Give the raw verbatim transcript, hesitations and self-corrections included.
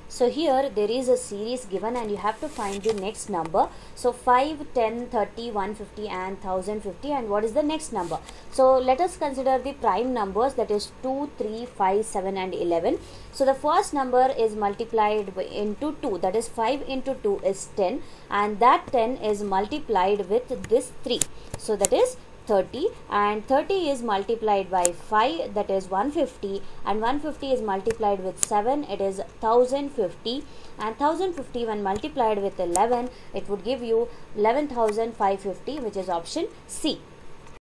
So here there is a series given and you have to find the next number. So five, ten, thirty, one hundred fifty and one thousand fifty, and what is the next number? So let us consider the prime numbers, that is two, three, five, seven and eleven. So the first number is multiplied into two, that is five into two is ten, and that ten is multiplied with this three, so that is thirty, and thirty is multiplied by five, that is one hundred fifty, and one hundred fifty is multiplied with seven, it is one thousand fifty, and one thousand fifty when multiplied with eleven, it would give you eleven thousand five hundred fifty, which is option C.